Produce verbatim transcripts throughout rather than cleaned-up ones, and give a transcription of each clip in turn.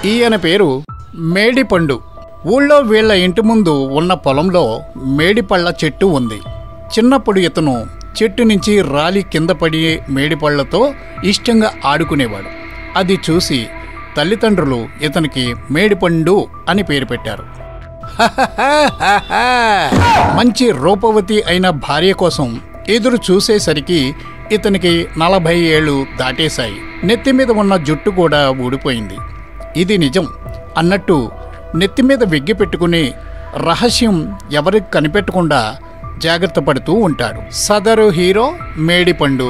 ఈయన పేరు మేడిపండు. ఊళ్ళో వీళ్ళ ఇంటి ముందు ఉన్న పొలంలో మేడిపళ్ళ చెట్టు ఉంది. చిన్నప్పుడు ఇతను చెట్టు నుంచి రాలి కింద పడి మేడిపళ్ళతో ఇష్టంగా ఆడుకునేవాడు. అది చూసి తల్లిదండ్రులు ఇతనికి మేడిపండు అని పేరు పెట్టారు. మంచి రూపవతి అయిన భార్య కోసం ఎదురు చూసేసరికి ఇతనికి నలభై ఏళ్ళు దాటేశాయి. నెత్తిమీద ఉన్న జుట్టు కూడా ఊడిపోయింది. ఇది నిజం అన్నట్టు నెత్తిమీద వెగ్గి పెట్టుకుని రహస్యం ఎవరికి కనిపెట్టకుండా జాగ్రత్త పడుతూ ఉంటాడు. సదరు హీరో మేడిపండు.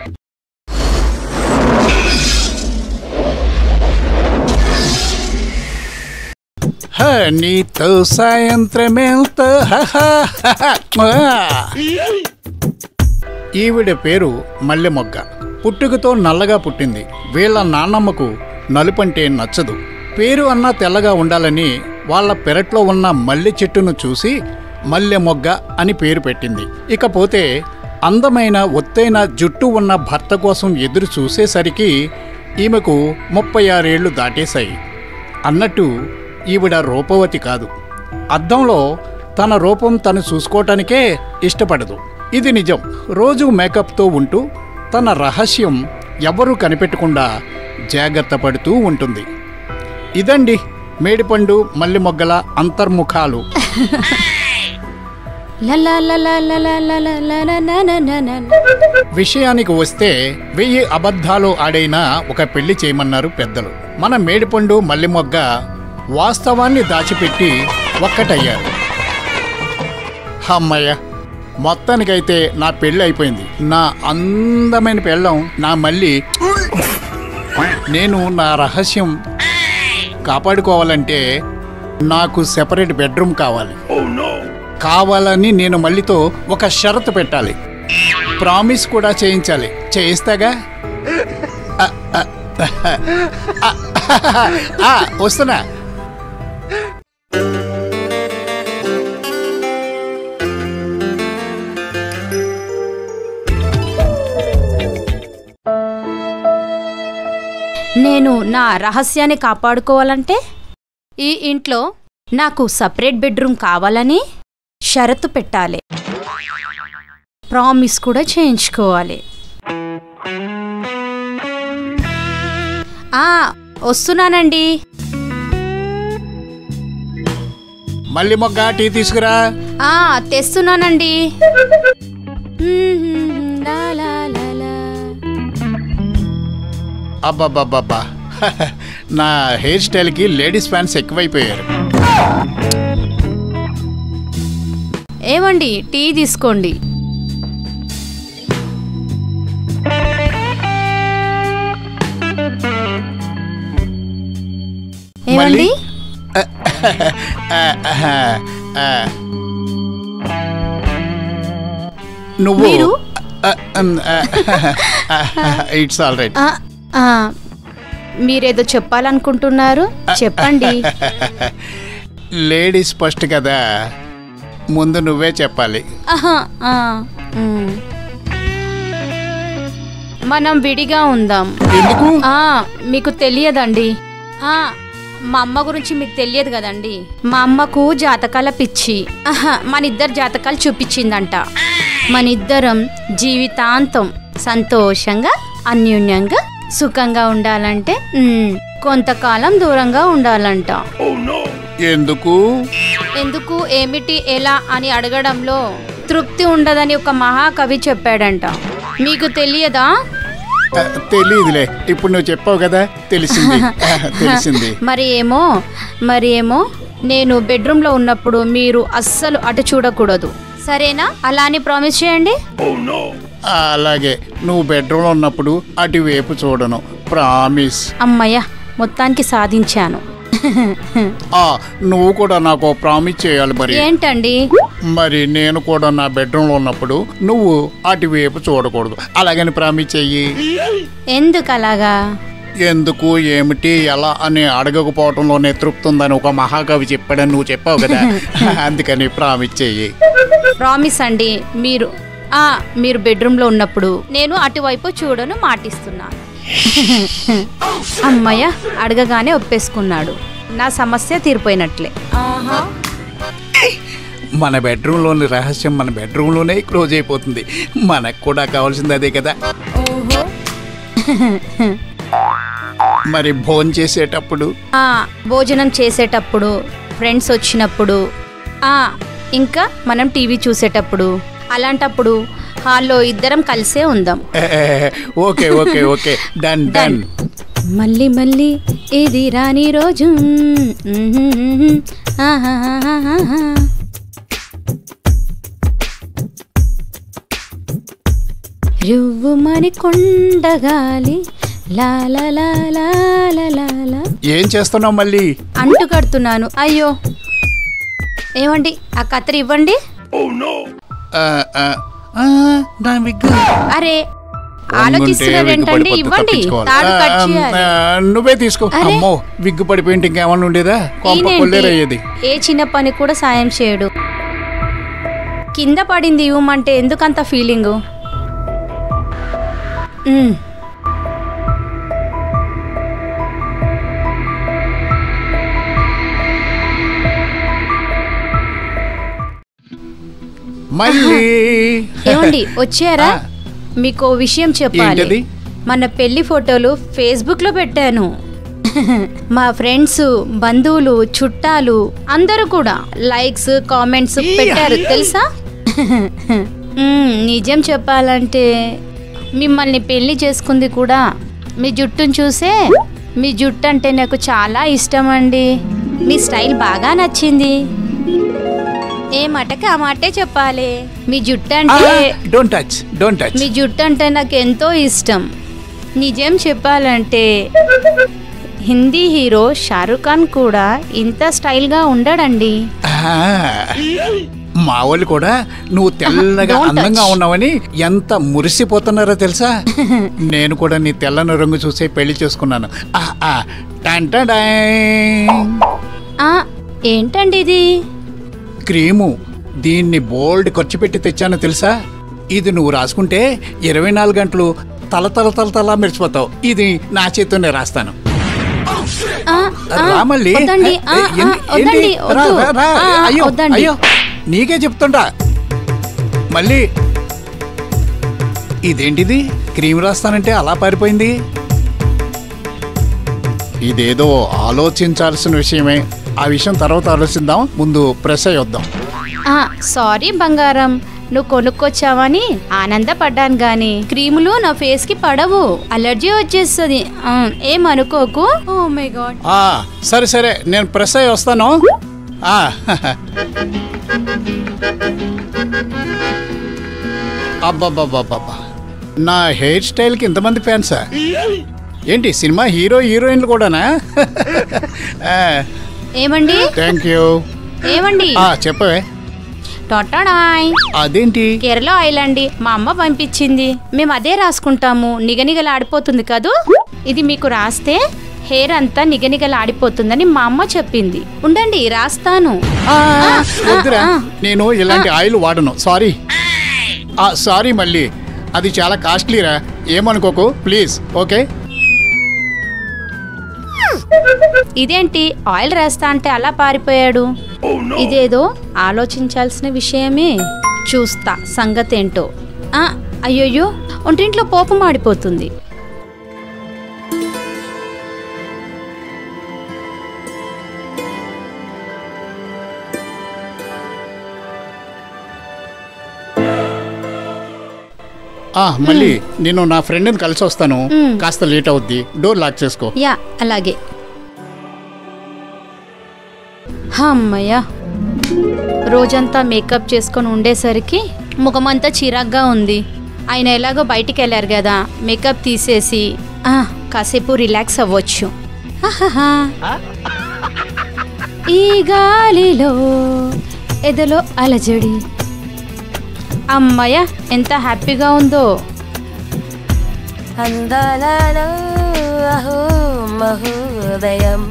నీతో సాయంత్రమేల్తో ఈవిడ పేరు మల్లెమొగ్గ. పుట్టుకతో నల్లగా పుట్టింది. వీళ్ళ నాన్నమ్మకు నలుపంటే నచ్చదు. పేరు అన్నా తెల్లగా ఉండాలని వాళ్ళ పెరట్లో ఉన్న మల్లె చెట్టును చూసి మల్లెమొగ్గ అని పేరు పెట్టింది. ఇకపోతే అందమైన ఒత్తైన జుట్టు ఉన్న భర్త కోసం ఎదురు చూసేసరికి ఈమెకు ముప్పై ఆరేళ్లు దాటేశాయి. అన్నట్టు ఈవిడ రూపవతి కాదు. అద్దంలో తన రూపం తను చూసుకోవటానికే ఇష్టపడదు. ఇది నిజం. రోజు మేకప్తో ఉంటూ తన రహస్యం ఎవరూ కనిపెట్టకుండా జాగ్రత్త పడుతూ ఉంటుంది. ఇదండి మేడిపండు మల్లెమొగ్గల అంతర్ముఖాలు. విషయానికి వస్తే వెయ్యి అబద్ధాలు ఆడైనా ఒక పెళ్లి చేయమన్నారు పెద్దలు. మన మేడిపండు మల్లెమొగ్గ వాస్తవాన్ని దాచిపెట్టి ఒక్కటయ్యారు. అమ్మయ్య, మొత్తానికైతే నా పెళ్ళి అయిపోయింది. నా అందమైన పెళ్ళం నా మళ్ళీ నేను నా రహస్యం కాపాడుకోవాలంటే నాకు సెపరేట్ బెడ్రూమ్ కావాలి. కావాలని నేను మళ్ళీతో ఒక షరతు పెట్టాలి. ప్రామిస్ కూడా చేయించాలి. చేయిస్తాగా? వస్తున్నా. నేను నా రహస్యాన్ని కాపాడుకోవాలంటే ఈ ఇంట్లో నాకు సపరేట్ బెడ్రూమ్ కావాలని షరతు పెట్టాలి. ప్రామిస్ కూడా చేయించుకోవాలి. ఆ వస్తున్నానండి. మళ్ళీ మొగ్గ టీ తీసుకురా. ఆ తెస్తున్నానండి. అబ్బాబ్బాబ్బా, నా హెయిర్ స్టైల్కి లేడీస్ ఫ్యాన్స్ ఎక్కువైపోయారు. ఏమండి, టీ తీసుకోండి. ఏమండి? నువ్వు ఇట్స్ ఆల్ రైట్. మీరేదో చెప్పాలనుకుంటున్నారు, చెప్పండి. లేడీస్ ఫస్ట్ కదా, ముందు నువ్వే చెప్పాలి. మనం విడిగా ఉందాం. ఎందుకు? మీకు తెలియదండి. మా అమ్మ గురించి మీకు తెలియదు కదండి. మా అమ్మకు జాతకాల పిచ్చి. మన ఇద్దరు జాతకాలు చూపించిందంట. మన ఇద్దరం జీవితాంతం సంతోషంగా అన్యోన్యంగా సుఖంగా ఉండాలంటే కొంతకాలం దూరంగా ఉండాలంట. ఎందుకు? ఎందుకు, ఏమిటి, ఎలా అని అడగడంలో తృప్తి ఉండదని ఒక మహాకవి చెప్పాడంట. మీకు తెలియదా? తెలీదులే, ఇప్పుడు నువ్వు చెప్పావు కదా, తెలిసింది తెలిసింది. మరి ఏమో మరి ఏమో నేను బెడ్రూమ్లో ఉన్నప్పుడు మీరు అస్సలు అటు చూడకూడదు, సరేనా? అలా అని ప్రామిస్ చేయండి. అలాగే, నువ్వు బెడ్రూమ్లో ఉన్నప్పుడు అటువైపు చూడను, ప్రామిస్. అమ్మయ్య, మొత్తానికి సాధించాను. నువ్వు కూడా నాకు ప్రామిస్ చేయాలి. మరి ఏంటండి? మరి నేను కూడా నా బెడ్రూమ్లో ఉన్నప్పుడు నువ్వు అటువైపు చూడకూడదు, అలాగని ప్రామిస్ చెయ్యి. ఎందుకు అలాగా? ఎందుకు, ఏమిటి, ఎలా అని అడగకపోవటంలోనే తృప్తి ఉందని ఒక మహాకవి చెప్పాడని నువ్వు చెప్పావు కదా, అందుకని ప్రామిస్ చెయ్యి. ప్రామిస్ అండి. మీరు మీరు బెడ్రూమ్లో ఉన్నప్పుడు నేను అటువైపు చూడను, మాటిస్తున్నాను. అమ్మయ్య, అడగగానే ఒప్పేసుకున్నాడు. నా సమస్య తీరిపోయినట్లే. మన బెడ్రూమ్లోని రహస్యం మన బెడ్రూమ్లోనే క్లోజ్ అయిపోతుంది. మనకు కూడా కావాల్సింది అదే కదా. మరి భోజనం చేసేటప్పుడు, భోజనం చేసేటప్పుడు, ఫ్రెండ్స్ వచ్చినప్పుడు, ఇంకా మనం టీవీ చూసేటప్పుడు, అలాంటప్పుడు హాల్లో ఇద్దరం కలిసే ఉందాం. Okay okay okay done done. మళ్ళీ మళ్ళీ ఇది రాని రోజు. రువ్వు మని కొండగాలి. ఏం చేస్తున్నావు మళ్ళీ? అంటు కడుతున్నాను. అయ్యో, ఏమండి ఆ కత్తిరి ఇవ్వండి. అరే, ఆలోచిస్తున్నారేంటండి? ఇవ్వండి, తాడు కట్ చేయాలి. నువ్వే తీసుకో. అమ్మో, విగ్గు పడిపోయింటే ఇంకేమన్నా ఉండేదా? ఏ చిన్న పని కూడా సాయం చేయడు. కింద పడింది ఇవ్వమంటే ఎందుకంత ఫీలింగు? మళ్ళీ ఏమండి వచ్చారా? మీకు విషయం చెప్పాలి. మన పెళ్లి ఫోటోలు ఫేస్బుక్ లో పెట్టాను. మా ఫ్రెండ్స్, బంధువులు, చుట్టాలు అందరూ కూడా లైక్స్, కామెంట్స్ పెట్టారు తెలుసా? నిజం చెప్పాలంటే మిమ్మల్ని పెళ్లి చేసుకుంది కూడా మీ జుట్టును చూసే. మీ జుట్టు అంటే నాకు చాలా ఇష్టం అండి. మీ స్టైల్ బాగా నచ్చింది. ఏ మాటకి ఆ మాటే చెప్పాలి. మీ జుట్టు అంటే డోంట్ టచ్ డోంట్ టచ్ మీ జుట్టు అంటే నాకు ఎంతో ఇష్టం. నిజం చెప్పాలంటే హిందీ హీరో షారుఖ్ ఖాన్ కూడా ఇంత స్టైల్ గా ఉండడండి. మా వాళ్ళు కూడా నువ్వు తెల్లగా అందంగా ఉన్నావని ఎంత మురిసిపోతున్నారో తెలుసా? నేను కూడా నీ తెల్లని రంగు చూసే పెళ్లి చేసుకున్నాను. ఏంటండి ఇది? క్రీము. దీన్ని బోల్డ్ ఖర్చు పెట్టి తెచ్చాను తెలుసా? ఇది నువ్వు రాసుకుంటే ఇరవై నాలుగు గంటలు తల తల తల తల మెరిచిపోతావు. ఇది నా చేతితోనే రాస్తాను. రామల్లి, అయ్యో అయ్యో నీకే చెప్తుంటా. మళ్ళీ ఇదేంటిది? క్రీమ్ రాస్తానంటే అలా పారిపోయింది. ఇదేదో ఆలోచించాల్సిన విషయమే. ఆ విషయం తర్వాత ఆలోచిద్దాం. ముందు ప్రెస్ అయ్యొద్దాం. సారీ బంగారం, నువ్వు కొనుక్కొచ్చావని ఆనందపడ్డాను గాని క్రీములు నా ఫేస్ కి పడవు. అలర్జీ వచ్చేస్తుంది. ఏమనుకోకు. Oh my god. సరే సరే, నేను ప్రెస్ అయ్యి వస్తాను. అబ్బాబ్బాబ్బా, నా హెయిర్ స్టైల్కి ఇంతమంది ఫ్యాన్సా ఏంటి? సినిమా హీరో హీరోయిన్లు కూడానా? ఏమండి? Thank you. ఏమండి చెప్పవే. అదేంటి? కేరళ ఆయిల్ అండి, మా అమ్మ పంపించింది. మేము అదే రాసుకుంటాము. నిగనిగలాడిపోతుంది కదూ. ఇది మీకు రాస్తే హెయిర్ అంతా నిగనిగలాడిపోతుందని మా అమ్మ చెప్పింది. ఉండండి రాస్తాను. నేను ఇలాంటి ఆయిల్ వాడను. సారీ సారీ మళ్ళీ, అది చాలా కాస్ట్లీరా. ఏమనుకోకు ప్లీజ్. ఓకే. ఇదేంటి ఆయిల్ రాస్తా అంటే అలా పారిపోయాడు? ఇదేదో ఆలోచించాల్సిన విషయమే. చూస్తా సంగతేంటో. అయ్యోయ్యో, ఒంటింట్లో పోపు మాడిపోతుంది. మళ్ళీ నేను నా ఫ్రెండ్ని కలిసి వస్తాను. కాస్త లేట్ అవుద్ది. డోర్ లాక్ చేసుకో. యా అలాగే. అమ్మయ్యా, రోజంతా మేకప్ చేసుకొని ఉండేసరికి ముఖమంతా చిరాగ్గా ఉంది. ఆయన ఎలాగో బయటికి వెళ్ళారు కదా, మేకప్ తీసేసి కాసేపు రిలాక్స్ అవ్వచ్చు. ఈ గాలిలో ఎదలో అలజడి. అమ్మయ్య, ఎంత హ్యాపీగా ఉందో. అందాలలో అహో మహోదయం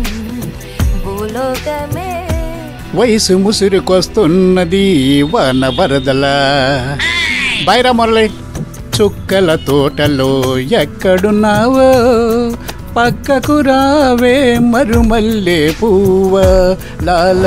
భూలోకమే. వయసు ముసురుకొస్తున్నది వన వరదల. బైరా మురళి. చుక్కల తోటలో ఎక్కడున్నావో పక్కకు రావే మరుమల్లే పువ్వ లాల.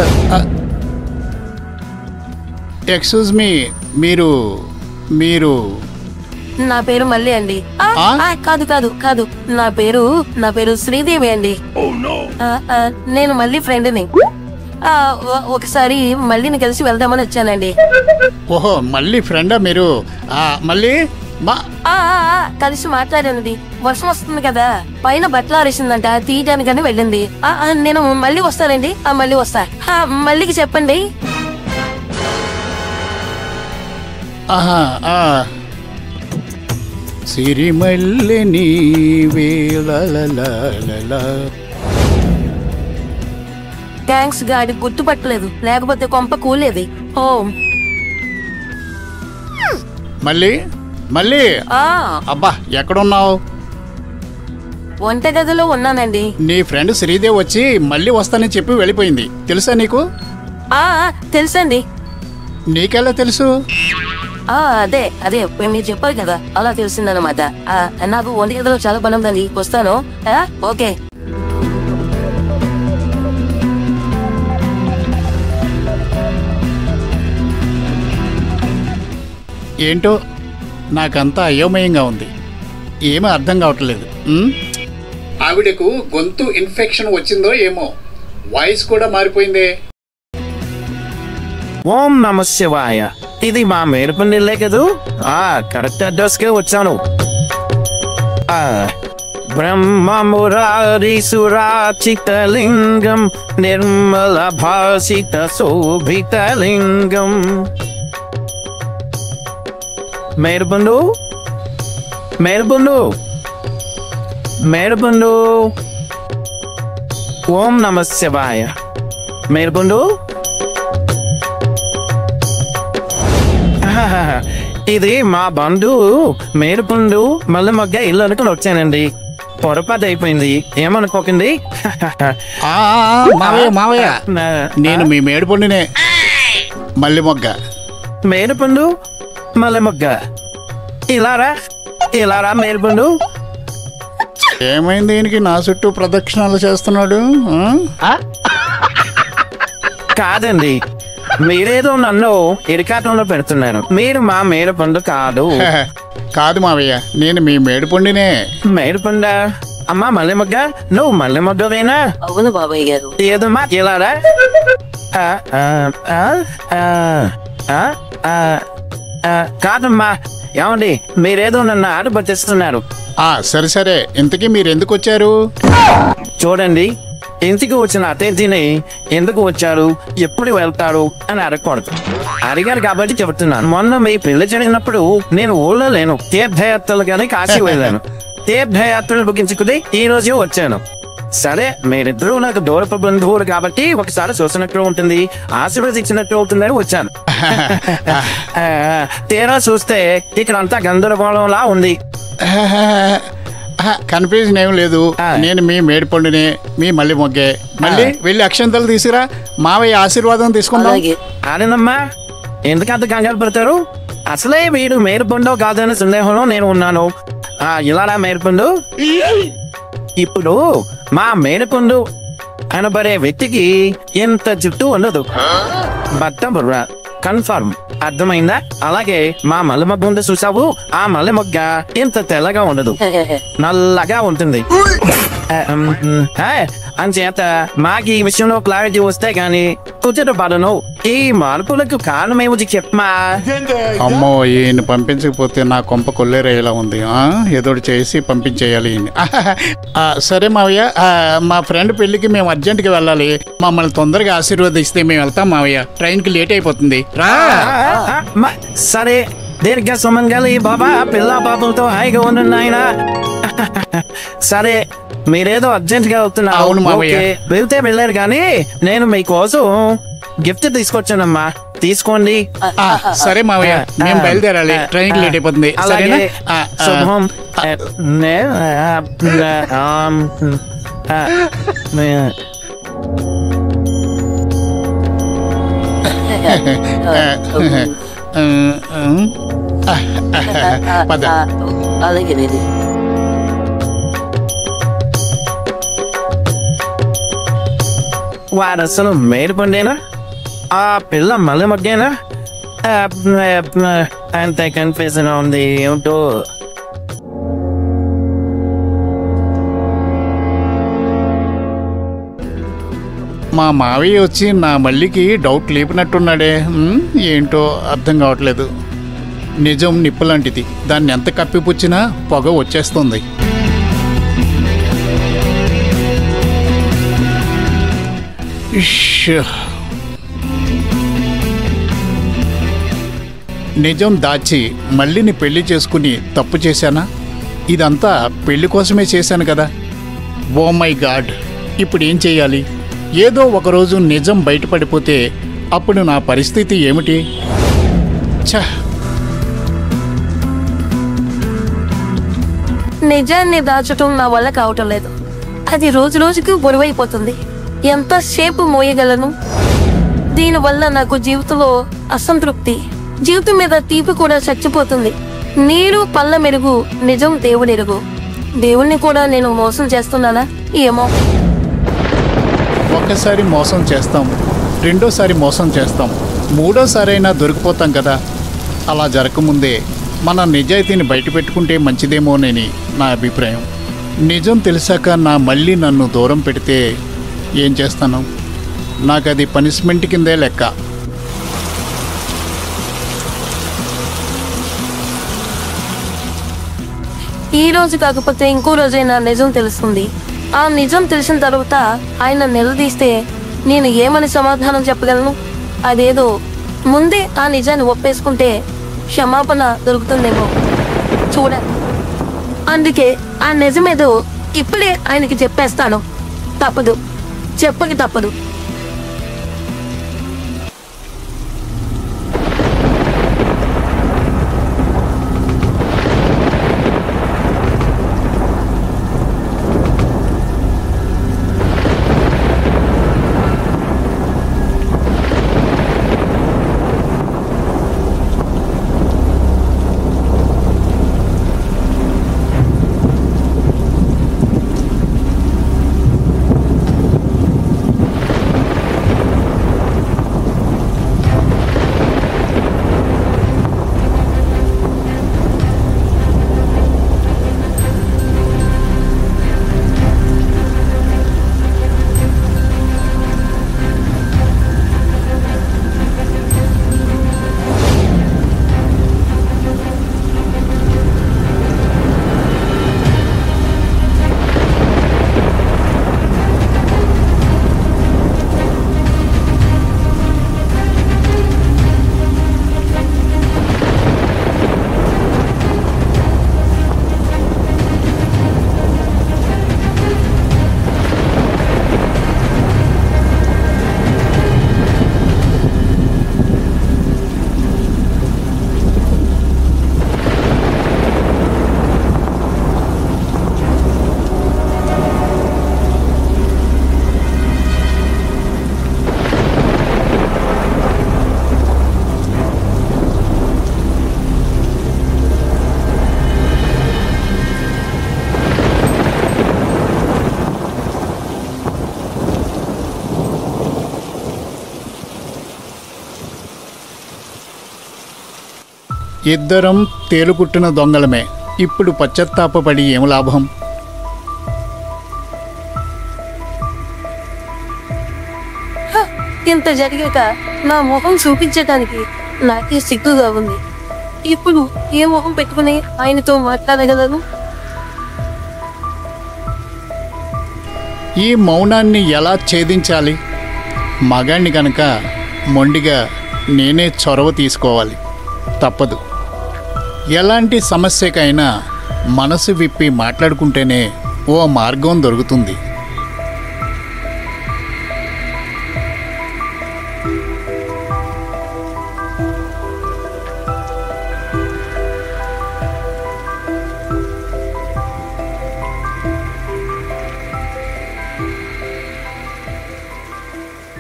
ఎక్స్క్యూజ్ మీ, మీరు మీరు నా పేరు మల్లి అండి. ఆ, ఆ? ఆ, కాదు కాదు కాదు నా పేరు నా పేరు శ్రీదేవి అండి. ఆ, ఆ, నేను మళ్ళీ ఫ్రెండ్ని. ఆ, ఒ- ఒకసారి మళ్ళీని కలిసి వెళ్దామని వచ్చానండి. ఓహో మళ్ళీ ఫ్రెండా మీరు? ఆ, మళ్ళీ మా ఆ, ఆ, ఆ, కలిసి మాట్లాడానండి. వర్షం వస్తుంది కదా, పైన బట్టలు ఆరేసిందంట, తీయడానికని వెళ్ళింది. ఆ, ఆ, నేను మళ్ళీ వస్తానండి. ఆ, మళ్ళీ వస్తా. ఆ, మళ్ళీకి చెప్పండి. ఆహా, ఆ. సిరిమల్లె నీవే లలలలలా. థ్యాంక్స్ గాడి గుర్తుపట్టలేదు, లేకపోతే కొంప కూలేది. ఓ మళ్ళీ మళ్ళీ ఆ, అబ్బా ఎక్కడున్నావు? వంటగదిలో ఉన్నానండి. నీ ఫ్రెండ్ శ్రీదేవి వచ్చి మళ్ళీ వస్తానని చెప్పి వెళ్ళిపోయింది, తెలుసా నీకు? ఆ, ఆ, తెలుసండి. నీకెలా తెలుసు? ఆ, అదే అదే మీరు చెప్పారు కదా, అలా తెలిసిందనమాట. ఆ, నాకు వంటగదిలో చాలా పని ఉందండి, వస్తాను. ఆ, ఓకే. ఏంటో నాకంతా అయోమయంగా ఉంది, ఏమీ అర్థం కావట్లేదు. ఉమ్? ఆవిడకు గొంతు ఇన్ఫెక్షన్ వచ్చిందో ఏమో, వాయిస్ కూడా మారిపోయిందే. ఓం నమ శివాయ. ఇది మా మేరపల్లిలే కదూ? ఆ కరెక్ట్ అడ్రస్ కే వచ్చాను. ఆ బ్రహ్మమురారి సురాచితలింగం నిర్మల భాసిత శోభితలింగం. మేరపండు మేరపండు మేరపండు. ఓం నమ శివాయ. మేరపండు, ఇది మా బంధువు మేరపండు మళ్ళీ మొగ్గ ఇల్లు అనుకుని వచ్చానండి. పొరపాటు అయిపోయింది, ఏమనుకోకండి. ఆ, ఆ, మావయ్య మావయ్య నేను మీ మేడిపండునే, మళ్ళీ మొగ్గ. మేరపండు మళ్ళీ మొగ్గ, ఇలారా ఇలారా మేరపండు. ఏమైంది దీనికి నా చుట్టూ ప్రదక్షిణాలు చేస్తున్నాడు? ఆ? కాదండి, మీరేదో నన్ను ఇరికాటంలో పెడుతున్నారు. మీరు మా మేరపండు కాదు. కాదు మావయ్య, నేను మీ మేడిపండునే. మేరపండా? అమ్మా మల్లె మొగ్గ, నువ్వు మల్లె మొగ్గవేనా? అవును బాబాయ్ గారు. ఏదమ్మా ఇలారా? ఆ, ఆ, ఆ, ఆ, ఆ, ఆ, ఆ, కాదమ్మా. ఏమండి, మీరేదో నన్ను ఆట పట్టిస్తున్నారు. ఆ సరే సరే, ఇంతకీ మీరు ఎందుకు వచ్చారు? చూడండి, ఇంటికి వచ్చిన అతిథిని ఎందుకు వచ్చారు, ఎప్పుడు వెళ్తారు అని అడగకూడదు. అడిగారు కాబట్టి చెబుతున్నాను. మొన్న మీ పెళ్లి జరిగినప్పుడు నేను ఊళ్ళో లేను, తీర్థయాత్రలు కానీ కాశీ వెళ్ళాను. తీర్థయాత్రలు ముగించుకుని ఈ రోజు వచ్చాను. సరే, మీరిద్దరూ నాకు దూరపు బంధువులు కాబట్టి ఒకసారి చూసినట్టు ఉంటుంది, ఆశీర్వదించినట్టు ఉంటుందని వచ్చాను. ఆ, తీరా చూస్తే ఇక్కడ అంతా గందరగోళంలా ఉంది. కన్ఫ్యూజన్ ఏం లేదు, నేను మీ మేడిపండునే, మీ మళ్ళీ మొగ్గే. మళ్ళీ వెళ్ళి అక్షంతలు తీసుకురా, మావయ్య ఆశీర్వాదం తీసుకుందాం. అలాగే. అదేనమ్మా, ఎందుకంత కంగారు పడతారు? అసలే మీరు మేరపండు కాదనే సందేహంలో నేను ఉన్నాను. ఆ ఇలా మేరపండు, ఇప్పుడు మా మేరపండు అనబడే వ్యక్తికి ఎంత జుట్టు ఉండదు, బట్ట బుర్ర కన్ఫర్మ్. అర్థమైందా? అలాగే మా మల్లె మొగ్గ ఉంది చూసావు, ఆ మల్లె మొగ్గ ఇంత తెల్లగా ఉండదు, నల్లగా ఉంటుంది. అంచేత మాకు ఈ విషయంలో క్లారిటీ వస్తే గాని కుదుట పడను. ఈ మార్పులకు కారణమేమిటి చెప్పమా? అమ్మో, ఈయన పంపించకపోతే నా కొంప కొల్లేరయ్యేలా ఉంది. ఆ, ఏదోటి చేసి పంపించేయాలి ఈయన్ని. ఆ, సరే మావయ్య, ఆ, మా ఫ్రెండ్ పెళ్లికి మేము అర్జెంట్గా వెళ్ళాలి, మమ్మల్ని తొందరగా ఆశీర్వదిస్తే మేము వెళ్తాం మావయ్య, ట్రైన్కి లేట్ అయిపోతుంది. రా. సరే, దీర్ఘ సుమంగళి బాబా పిల్ల పాపలతో హాయిగా ఉండండి నాయన. సరే, మీరేదో అర్జెంట్ గా వెళ్తున్నారు. అవును మావయ్య. ఓకే, వెళ్తే వెళ్ళారు కానీ నేను మీకోసం గిఫ్ట్ తీసుకొచ్చానమ్మా, తీసుకోండి. ఆ, సరే మావయ్య, మేము బయలుదేరాలి, ట్రైన్కి లేట్ అయిపోతుంది. సరేనా? ఆ, ఆ. శుభం. నే- ఆమ్, ఆ, నే- ఆ, ఆ, ఆ. పద. అలాగేనండి. వాడు అసలు మేలు పండేనా? ఆ పిల్ల మళ్ళీ మగ్గేనా? అంత కన్ఫ్యూజన్ ఉంది ఏమిటో. మా మావయ్య వచ్చి నా మల్లికి డౌట్ లేపినట్టున్నాడే. ఉమ్, ఏంటో అర్థం కావట్లేదు. నిజం నిప్పులాంటిది, దాన్ని ఎంత కప్పిపుచ్చినా పొగ వచ్చేస్తుంది. ఇష్. నిజం దాచి మల్లిని పెళ్లి చేసుకుని తప్పు చేశానా? ఇదంతా పెళ్లి కోసమే చేశాను కదా. ఓ మై గాడ్, ఇప్పుడు ఏం చేయాలి? ఏదో ఒకరోజు నిజం బయటపడిపోతే అప్పుడు నా పరిస్థితి ఏమిటి? ఛ! నిజాన్ని దాచటం నా వల్ల కావటం లేదు. అది రోజు రోజుకి బరువైపోతుంది. ఎంతసేపు మోయగలను? దీనివల్ల నాకు జీవితంలో అసంతృప్తి, జీవితం మీద తీపి కూడా చచ్చిపోతుంది. నీరు పళ్ళ మెరుగు, నిజం దేవుడెరుగు. దేవుణ్ణి కూడా నేను మోసం చేస్తున్నానా ఏమో. ఒక్కసారి మోసం చేస్తాం, రెండోసారి మోసం చేస్తాం, మూడోసారి అయినా దొరికిపోతాం కదా. అలా జరగకముందే మన నిజాయితీని బయట పెట్టుకుంటే మంచిదేమోనని నా అభిప్రాయం. నిజం తెలిసాక నా మళ్ళీ నన్ను దూరం పెడితే ఏం చేస్తాను? నాకు అది పనిష్మెంట్ కిందే లెక్క. ఈ రోజు కాకపోతే ఇంకో రోజైనా నిజం తెలుస్తుంది. ఆ నిజం తెలిసిన తర్వాత ఆయన నిలదీస్తే నేను ఏమని సమాధానం చెప్పగలను? అదేదో ముందే ఆ నిజాన్ని ఒప్పేసుకుంటే క్షమాపణ దొరుకుతుందేమో చూడ. అందుకే ఆ నిజమేదో ఇప్పుడే ఆయనకి చెప్పేస్తాను. తప్పదు, చెప్పక తప్పదు. ఇద్దరం తేలుకుట్టిన దొంగలమే. ఇప్పుడు పశ్చాత్తాపపడి ఏం లాభం? ఇంత జరిగాక నా మొహం చూపించడానికి నాకే సిగ్గుగా ఉంది. ఇప్పుడు ఏ మొహం పెట్టుకుని ఆయనతో మాట్లాడగలను? ఈ మౌనాన్ని ఎలా ఛేదించాలి? మగాణ్ణి కనుక మొండిగా నేనే చొరవ తీసుకోవాలి. తప్పదు. ఎలాంటి సమస్యకైనా మనసు విప్పి మాట్లాడుకుంటేనే ఓ మార్గం దొరుకుతుంది.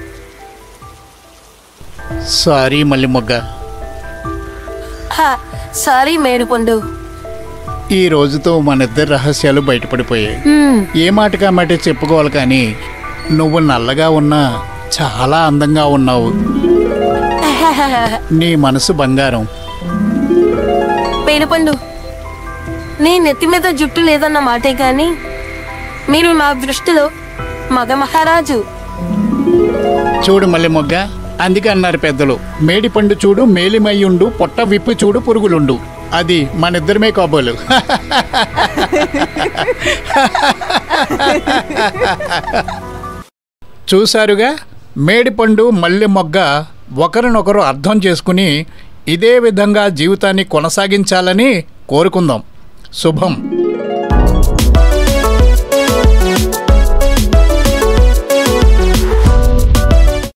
సారీ మల్లి మొగ్గ. హా, సారీ మేడిపండు. ఈ రోజుతో మన ఇద్దరి రహస్యాలు బయటపడిపోయాయి. హ్మ్. ఏ మాటకా మాట చెప్పుకోవాలి కానీ నువ్వు నల్లగా ఉన్నా చాలా అందంగా ఉన్నావు. నీ మనసు బంగారం. మేడిపండు, నీ నెత్తి మీద జుట్టు లేదన్న మాటే కానీ మీరు నా దృష్టిలో మగ మహారాజు. చూడు మల్లె మొగ్గ, అందుకే అన్నారు పెద్దలు, మేడిపండు చూడు మేలిమయ్యుండు, పొట్ట విప్పు చూడు పురుగులుండు. అది మన ఇద్దరమే కాబోలు. చూశారుగా, మేడిపండు మల్లె మొగ్గ ఒకరినొకరు అర్థం చేసుకుని ఇదే విధంగా జీవితాన్ని కొనసాగించాలని కోరుకుందాం. శుభం.